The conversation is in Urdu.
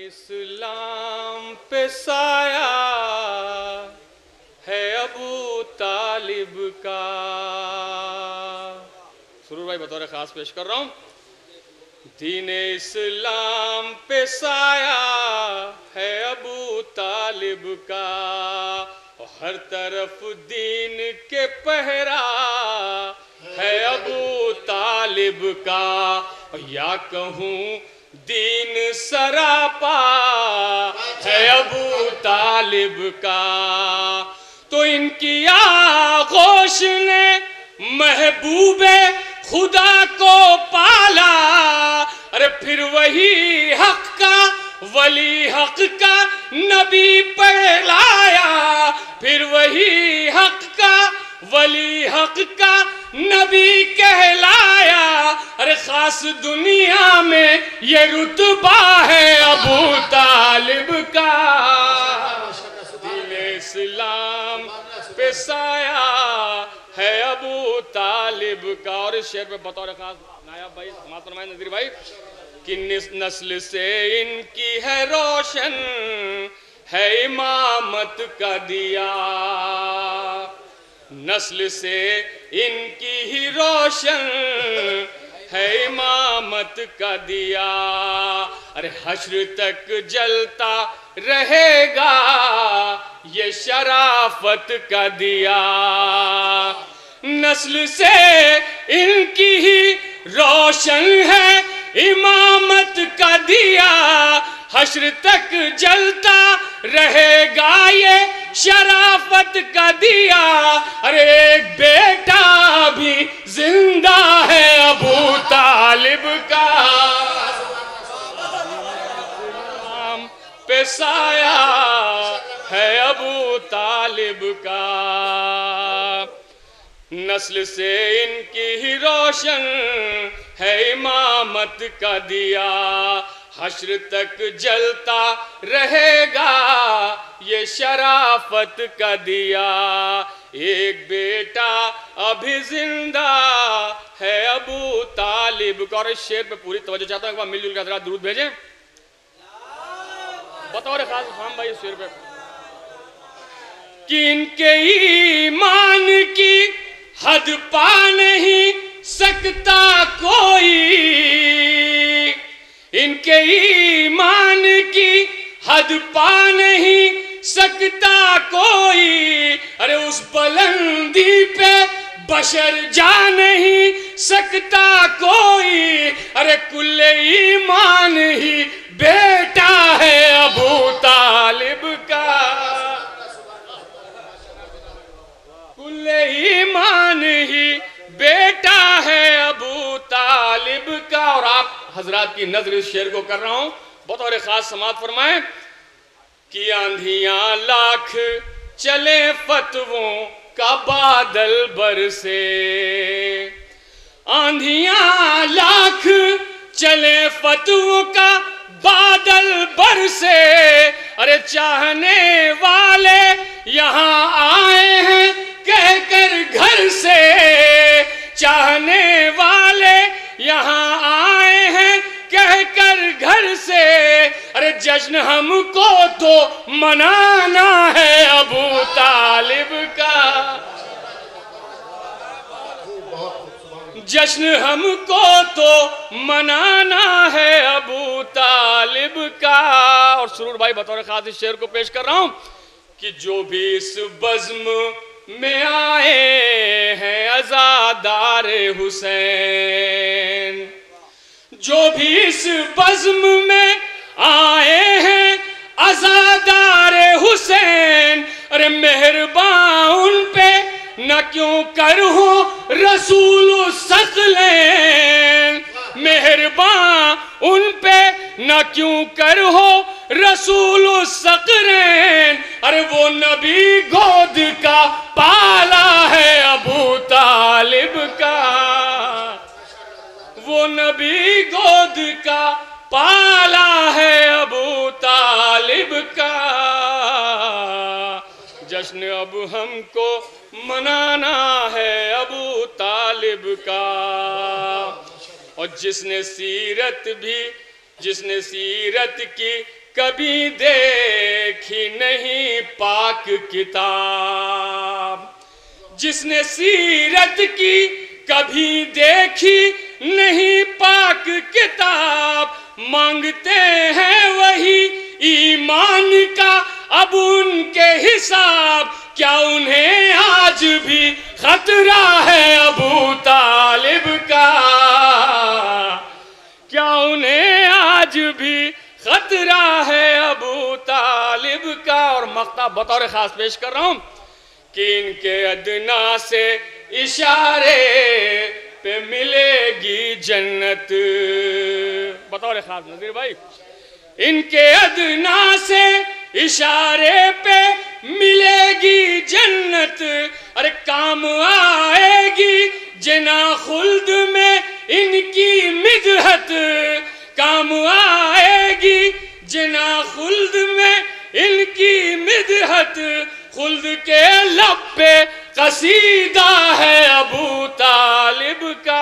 اسلام پہ سایہ ہے ابو طالب کا. سرور بھائی بطور خاص پیش کر رہا ہوں. دین اسلام پہ سایہ ہے ابو طالب کا، ہر طرف دین کے پہرا ہے ابو طالب کا، یا کہوں دین سراپا ہے ابو طالب کا. تو ان کی آغوش نے محبوب خدا کو پالا، ارے پھر وہی حق کا ولی حق کا نبی پہلایا، پھر وہی حق کا ولی حق کا نبی کہلایا. ارے خاص دنیا میں یہ رتبہ ہے ابو طالب کا. دین اسلام پہ سایہ ہے ابو طالب کا. اور اس شعر پہ بطور خاص نایاب بھائی سماعت فرمائیں نظیر بھائی کہ نسل سے ان کی ہے روشن ہے امامت کا دیا، نسل سے ان کی ہی روشن ہے امامت کا دیا. ارے حشر تک جلتا رہے گا یہ شرافت کا دیا، نسل سے ان کی ہی روشن ہے امامت کا دیا، حشر تک جلتا رہے گا یہ شرافت کا دیا. ارے ایک بیٹا بھی زندہ ہے ابو طالب کا، اسلام پہ سایہ ہے ابو طالب کا، نسل سے ان کی ہی روشن ہے امامت کا دیا، حشر تک جلتا رہے گا یہ شرافت کا دیا. ایک بیٹا ابھی زندہ ہے ابو طالب کا. اور اس شعر پہ پوری توجہ چاہتا ہوں، ایک بار مل جل کے حضرات درود بھیجیں بطور خاص فہم بھائی. اس شعر پہ کہ ان کے ایمان کی حد پا نہیں سکتا کوئی، ان کے ایمان کی حد پا نہیں سکتا کوئی. ارے اس بلندی پہ بشر جا نہیں سکتا کوئی. ارے کل ایمان ہی بیٹا ہے ابو طالب کا، کل ایمان ہی بیٹا ہے ابو طالب کا. اور آپ حضرات کی نظر اس شعر کو کر رہا ہوں، بطور خاص سماعت فرمائیں کہ آندھیاں لاکھ چلے فتووں کا بادل برسے، آندھیاں لاکھ چلے فتووں کا بادل برسے. ارے چاہنے والے یہاں آئے ہیں کہہ کر گھر سے، چاہنے والے یہاں آئے ہیں کہہ کر گھر سے. ارے جشن ہم کو تو منانا ہے ابو طالب کا، جشن ہم کو تو منانا ہے ابو طالب کا. اور سرور بھائی بطور خاص اس شعر کو پیش کر رہا ہوں کہ جو بھی اس بزم میں آئے ہیں عزادار حسین، جو بھی اس بزم میں آئے ہیں عزادار حسین، ارے مہربان ان پہ نہ کیوں کر ہو رسول الثقلین، مہربان ان پہ نہ کیوں کر ہو رسول الثقلین. ارے وہ نبی گود کا پالا ہے ابو طالب کا، وہ نبی گود کا پالا ہے ابو طالب کا. جشن اب ہم کو منانا ہے ابو طالب کا. اور جس نے سیرت کی کبھی دیکھی نہیں پاک کتاب، جس نے سیرت کی کبھی دیکھی نہیں پاک کتاب، مانگتے ہیں وہی ایمان کا اب ان کے حساب، کیا انہیں آج بھی خطرہ ہے ابو طالب کا، کیا انہیں آج بھی خطرہ ہے ابو طالب کا۔ اور مقطع بطور خاص پیش کر رہا ہوں کہ ان کے ادنا سے اشارے پہ ملے گی جنت، بطور خاص نظیر بھائی، ان کے ادنا سے اشارے پہ ملے گی جنت، ارے کام آئے گی جنا خلد میں ان کی مدحت، کام آئے گی جنا خلد میں ان کی مدحت، خلد کے لب پہ قصیدہ ہے ابو طالب کا۔